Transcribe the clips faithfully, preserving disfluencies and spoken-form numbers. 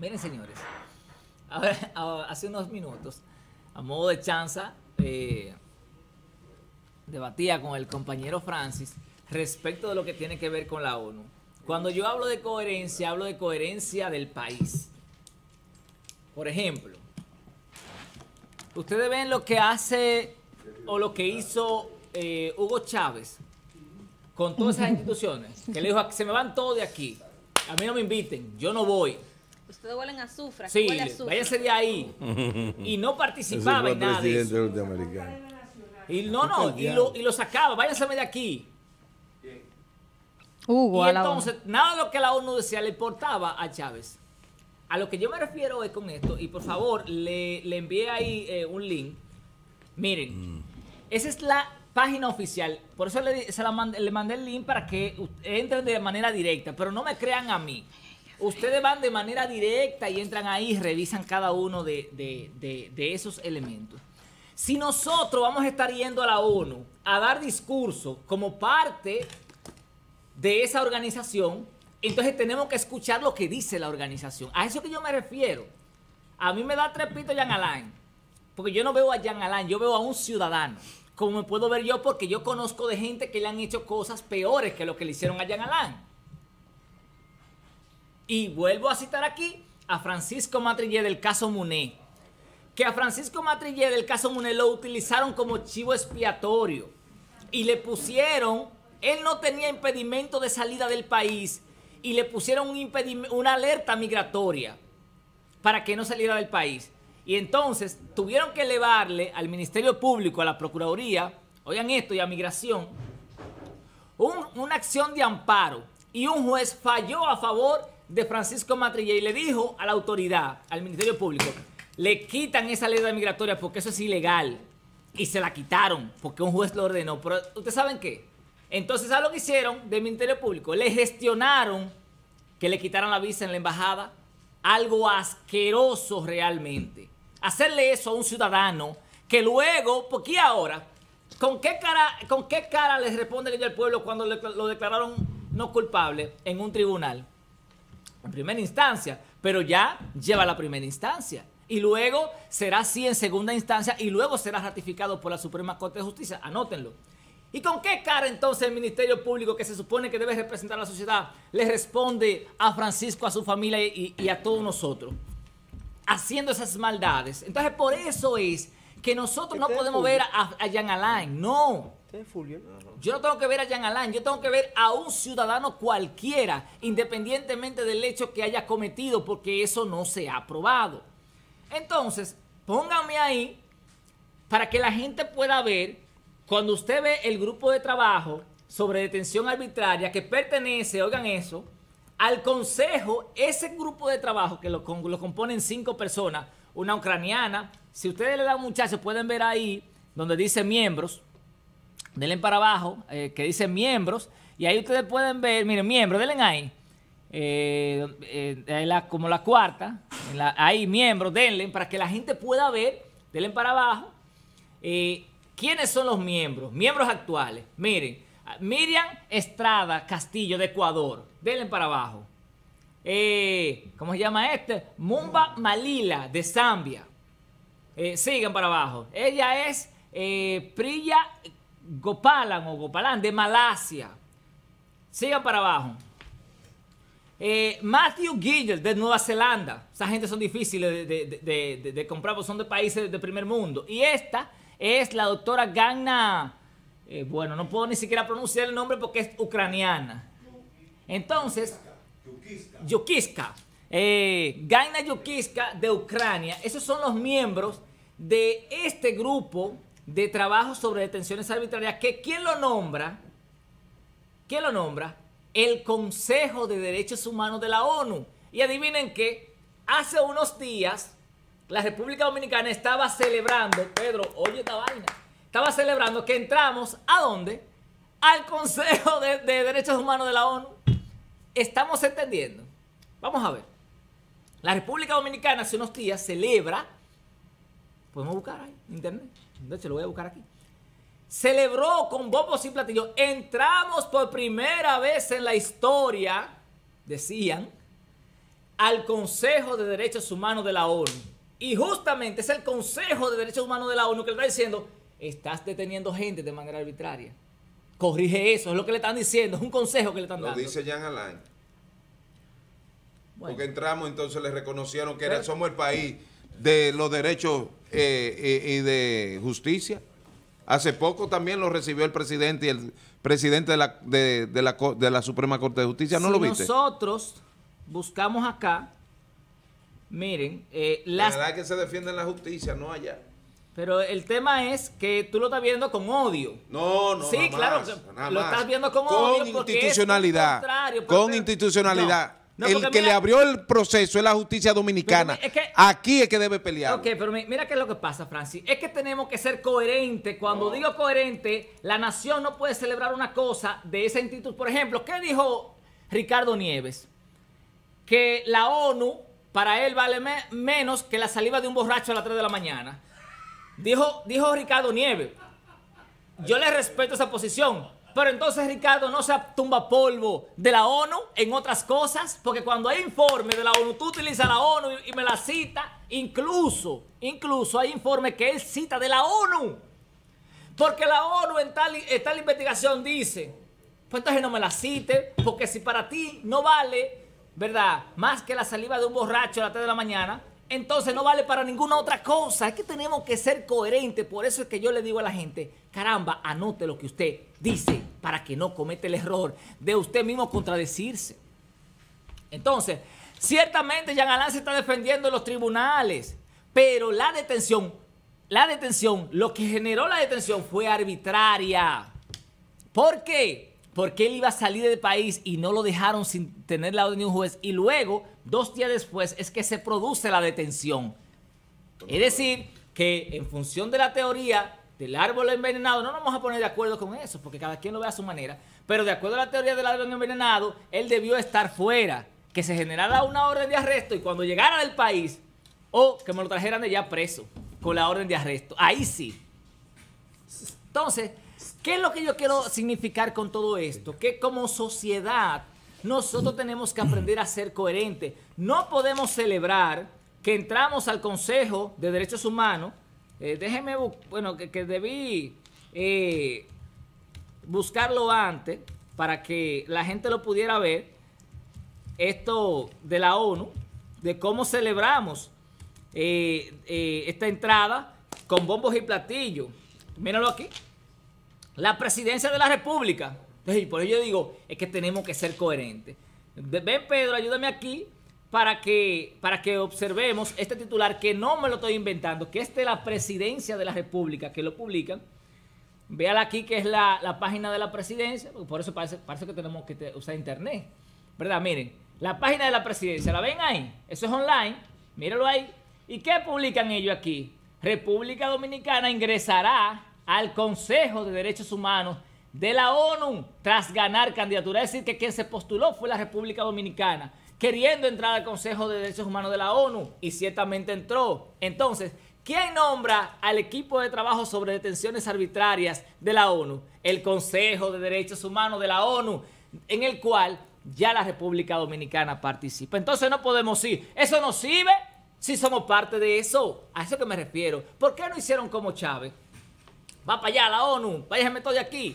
Miren, señores, ahora, ahora, hace unos minutos, a modo de chanza, eh, debatía con el compañero Francis respecto de lo que tiene que ver con la ONU. Cuando yo hablo de coherencia, hablo de coherencia del país. Por ejemplo, ustedes ven lo que hace o lo que hizo eh, Hugo Chávez con todas esas instituciones, que le dijo, se me van todos de aquí, a mí no me inviten, yo no voy. Ustedes huelen a azufre. Sí, huele a azufre. váyase de ahí. Y no participaba en nada de eso. Y no, no, y lo, y lo sacaba, váyanse de aquí. Hugo, y a la entonces, ONU. nada de lo que la ONU decía le importaba a Chávez. A lo que yo me refiero es con esto, y por favor, le, le envié ahí eh, un link. Miren, mm. esa es la página oficial. Por eso le, se la mandé, le mandé el link para que entren de manera directa, pero no me crean a mí. Ustedes van de manera directa y entran ahí y revisan cada uno de, de, de, de esos elementos. Si nosotros vamos a estar yendo a la ONU a dar discurso como parte de esa organización, entonces tenemos que escuchar lo que dice la organización. A eso que yo me refiero. A mí me da trepito Jean Alain, porque yo no veo a Jean Alain, yo veo a un ciudadano, como me puedo ver yo, porque yo conozco de gente que le han hecho cosas peores que lo que le hicieron a Jean Alain. Y vuelvo a citar aquí a Francisco Matrillé del caso Muné, que a Francisco Matrillé del caso Muné lo utilizaron como chivo expiatorio y le pusieron, él no tenía impedimento de salida del país y le pusieron un impedimento, una alerta migratoria para que no saliera del país. Y entonces tuvieron que elevarle al Ministerio Público, a la Procuraduría, oigan esto, y a Migración, un, una acción de amparo. Y un juez falló a favor de Francisco Matrillé y le dijo a la autoridad, al Ministerio Público, le quitan esa alerta migratoria porque eso es ilegal. Y se la quitaron porque un juez lo ordenó. Pero ¿ustedes saben qué? Entonces, ¿saben lo que hicieron del Ministerio Público? Le gestionaron que le quitaran la visa en la embajada. Algo asqueroso realmente. Hacerle eso a un ciudadano que luego, porque ahora, ¿con qué cara, con qué cara les responde el pueblo cuando le, lo declararon no culpable en un tribunal? En primera instancia, pero ya lleva la primera instancia. Y luego será así en segunda instancia y luego será ratificado por la Suprema Corte de Justicia. Anótenlo. ¿Y con qué cara entonces el Ministerio Público, que se supone que debe representar a la sociedad, le responde a Francisco, a su familia y, y a todos nosotros? Haciendo esas maldades. Entonces por eso es que nosotros no podemos ver a, a Jean Alain. No. Yo no tengo que ver a Jean Alain, yo tengo que ver a un ciudadano cualquiera, independientemente del hecho que haya cometido, porque eso no se ha probado. Entonces, pónganme ahí para que la gente pueda ver, cuando usted ve el grupo de trabajo sobre detención arbitraria que pertenece, oigan eso, al consejo, ese grupo de trabajo que lo, lo componen cinco personas, una ucraniana, si ustedes le dan muchachos, pueden ver ahí donde dice miembros, denle para abajo, eh, que dice miembros, y ahí ustedes pueden ver, miren, miembros, denle ahí, eh, eh, la, como la cuarta, en la, ahí miembros, denle, para que la gente pueda ver, denle para abajo, eh, quiénes son los miembros, miembros actuales. Miren, Miriam Estrada Castillo de Ecuador, denle para abajo. Eh, ¿Cómo se llama este? Mumba Malila de Zambia, eh, sigan para abajo. Ella es eh, Priya Gopalan o Gopalan de Malasia. Sigan para abajo. Eh, Matthew Gill de Nueva Zelanda. Esa gente son difíciles de, de, de, de, de comprar porque son de países de primer mundo. Y esta es la doctora Gagna. Eh, bueno, no puedo ni siquiera pronunciar el nombre porque es ucraniana. Entonces, Yukiska. Eh, Gagna Yukiska de Ucrania. Esos son los miembros de este grupo de trabajo sobre detenciones arbitrarias, que ¿quién lo nombra? ¿Quién lo nombra? El Consejo de Derechos Humanos de la ONU. Y adivinen qué, hace unos días la República Dominicana estaba celebrando, Pedro, oye esta vaina, estaba celebrando que entramos, ¿a dónde? Al Consejo de, de Derechos Humanos de la ONU. ¿Estamos entendiendo? Vamos a ver. La República Dominicana hace unos días celebra, podemos buscar ahí, en internet, de hecho lo voy a buscar aquí, celebró con bombos y platillos, entramos por primera vez en la historia, decían, al Consejo de Derechos Humanos de la ONU. Y justamente es el Consejo de Derechos Humanos de la ONU que le está diciendo, estás deteniendo gente de manera arbitraria. Corrige eso, es lo que le están diciendo, es un consejo que le están dando. Lo dice Jean Alain. Bueno. Porque entramos, entonces le reconocieron que era, somos el país de los derechos eh, eh, y de justicia. Hace poco también lo recibió el presidente y el presidente de la, de, de la, de la Suprema Corte de Justicia. ¿No si lo viste? Nosotros buscamos acá, miren, eh, La las... verdad es que se defiende en la justicia, no allá. Pero el tema es que tú lo estás viendo con odio. No, no, Sí, jamás, claro, que jamás. lo estás viendo con, con odio. Porque institucionalidad, es contrario, con pero- institucionalidad. No, no, el porque que mira- le abrió el proceso es la justicia dominicana. Pero es que- Aquí es que debe pelear. Ok, pero mi- mira qué es lo que pasa, Francis. Es que tenemos que ser coherentes. Cuando No. digo coherente, la nación no puede celebrar una cosa de esa institución. Por ejemplo, ¿qué dijo Ricardo Nieves? Que la ONU, para él, vale me- menos que la saliva de un borracho a las tres de la mañana. Dijo, dijo Ricardo Nieves. Yo le respeto esa posición. Pero entonces, Ricardo, no se tumba polvo de la ONU en otras cosas, porque cuando hay informe de la ONU, tú utilizas la ONU y, y me la cita, incluso, incluso hay informe que él cita de la ONU. Porque la ONU en tal, en tal investigación dice, pues entonces no me la cite, porque si para ti no vale, ¿verdad? Más que la saliva de un borracho a las tres de la mañana, entonces no vale para ninguna otra cosa. Es que tenemos que ser coherentes. Por eso es que yo le digo a la gente, caramba, anote lo que usted dice para que no cometa el error de usted mismo contradecirse. Entonces, ciertamente Jean Alain se está defendiendo en los tribunales, pero la detención, la detención, lo que generó la detención fue arbitraria. ¿Por qué? Porque él iba a salir del país y no lo dejaron sin tener la orden de un juez. Y luego, dos días después, es que se produce la detención. Es decir, que en función de la teoría del árbol envenenado, no nos vamos a poner de acuerdo con eso, porque cada quien lo ve a su manera, pero de acuerdo a la teoría del árbol envenenado, él debió estar fuera, que se generara una orden de arresto y cuando llegara del país, o que me lo trajeran de allá preso, con la orden de arresto. Ahí sí. Entonces, ¿qué es lo que yo quiero significar con todo esto? Que como sociedad nosotros tenemos que aprender a ser coherentes. No podemos celebrar que entramos al Consejo de Derechos Humanos. Eh, déjeme, bueno, que, que debí eh, buscarlo antes para que la gente lo pudiera ver. Esto de la ONU, de cómo celebramos eh, eh, esta entrada con bombos y platillos. Míralo aquí. La presidencia de la República. Entonces, por ello yo digo, es que tenemos que ser coherentes. Ven, Pedro, ayúdame aquí para que, para que observemos este titular, que no me lo estoy inventando, que es de la presidencia de la República, que lo publican. Véala aquí, que es la, la página de la presidencia, por eso parece, parece que tenemos que te, usar internet. ¿Verdad? Miren, la página de la presidencia, ¿la ven ahí? Eso es online, míralo ahí. ¿Y qué publican ellos aquí? República Dominicana ingresará al Consejo de Derechos Humanos de la ONU tras ganar candidatura. Es decir, que quien se postuló fue la República Dominicana, queriendo entrar al Consejo de Derechos Humanos de la ONU, y ciertamente entró. Entonces, ¿quién nombra al equipo de trabajo sobre detenciones arbitrarias de la ONU? El Consejo de Derechos Humanos de la ONU, en el cual ya la República Dominicana participa. Entonces no podemos ir. ¿Eso nos sirve? Si somos parte de eso. A eso que me refiero. ¿Por qué no hicieron como Chávez? Va para allá la ONU, váyame todo de aquí.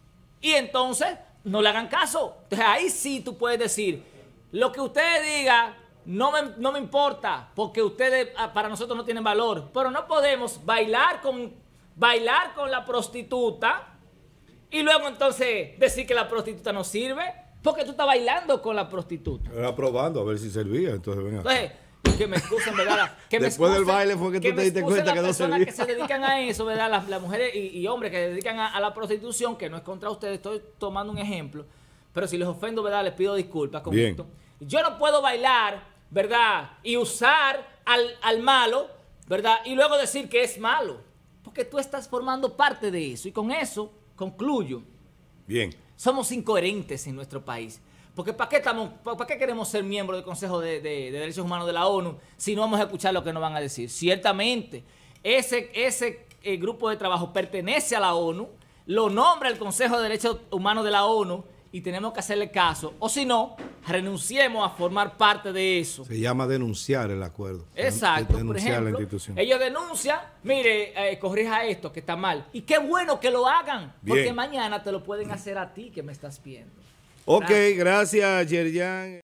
Y entonces no le hagan caso. Entonces ahí sí tú puedes decir, lo que ustedes digan no me, no me importa, porque ustedes para nosotros no tienen valor. Pero no podemos bailar con, bailar con la prostituta y luego entonces decir que la prostituta no sirve, porque tú estás bailando con la prostituta. Era probando a ver si servía, entonces venga. Entonces, que me excusen, ¿verdad? Que me Después del excusen- baile fue que tú te me diste excusen cuenta que las no personas servía. que se dedican a eso, ¿verdad? Las, las mujeres y, y hombres que se dedican a, a la prostitución, que no es contra ustedes, estoy tomando un ejemplo, pero si les ofendo, ¿verdad? Les pido disculpas con Bien. esto. Yo no puedo bailar, ¿verdad? Y usar al, al malo, ¿verdad? Y luego decir que es malo, porque tú estás formando parte de eso. Y con eso concluyo. Bien. Somos incoherentes en nuestro país. Porque ¿para qué, estamos, para qué queremos ser miembros del Consejo de, de, de Derechos Humanos de la ONU si no vamos a escuchar lo que nos van a decir? Ciertamente, ese, ese eh, grupo de trabajo pertenece a la ONU, lo nombra el Consejo de Derechos Humanos de la ONU y tenemos que hacerle caso. O si no, renunciemos a formar parte de eso. Se llama denunciar el acuerdo. Exacto. Por Denunciar ejemplo, la institución. ellos denuncian, mire, eh, corrija esto que está mal. Y qué bueno que lo hagan, porque Bien. mañana te lo pueden hacer a ti que me estás viendo. Ok, gracias, Yerjan.